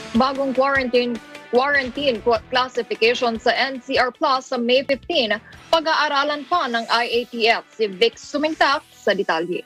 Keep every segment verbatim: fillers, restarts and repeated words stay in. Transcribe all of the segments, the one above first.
Bagong quarantine quarantine classification sa N C R Plus sa May fifteenth, pag-aaralan pa ng I A T F. Si Vic Sumintak sa detalye.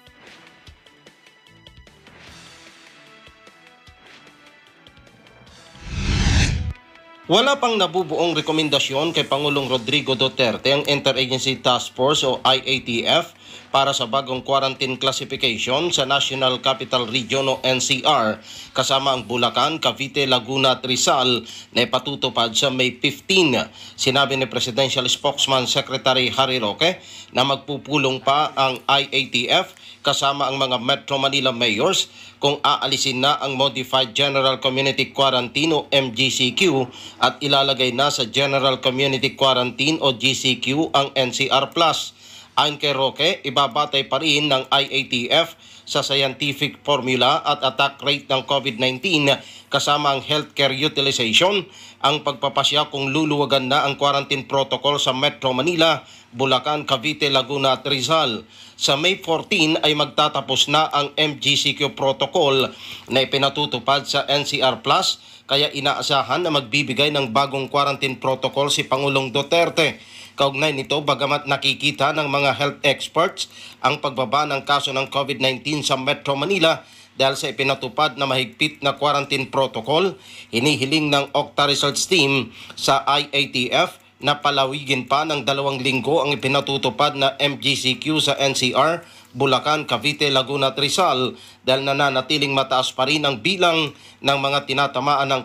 Wala pang nabubuong rekomendasyon kay Pangulong Rodrigo Duterte ang Interagency Task Force o I A T F para sa bagong quarantine classification sa National Capital Region o N C R kasama ang Bulacan, Cavite, Laguna at Rizal na ipatutupad sa May fifteenth. Sinabi ni Presidential Spokesman Secretary Harry Roque na magpupulong pa ang I A T F kasama ang mga Metro Manila mayors kung aalisin na ang Modified General Community Quarantine o M G C Q at ilalagay na sa General Community Quarantine o G C Q ang N C R Plus. Ayon kay Roque, ibabatay pa rin ng I A T F sa scientific formula at attack rate ng COVID nineteen kasama ang healthcare utilization ang pagpapasya kung luluwagan na ang quarantine protocol sa Metro Manila, Bulacan, Cavite, Laguna at Rizal. Sa May fourteenth ay magtatapos na ang M G C Q protocol na ipinatutupad sa N C R Plus kaya inaasahan na magbibigay ng bagong quarantine protocol si Pangulong Duterte. Kaugnay nito, bagamat nakikita ng mga health experts ang pagbaba ng kaso ng COVID nineteen sa Metro Manila dahil sa ipinatupad na mahigpit na quarantine protocol, hinihiling ng Octa Results Team sa I A T F na palawigin pa ng dalawang linggo ang ipinatutupad na M G C Q sa N C R, Bulacan, Cavite, Laguna at Rizal dahil nananatiling mataas pa rin ang bilang ng mga tinatamaan ng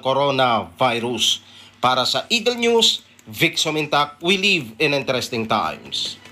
coronavirus. Para sa Eagle News, Vic Sumintak, we live in interesting times.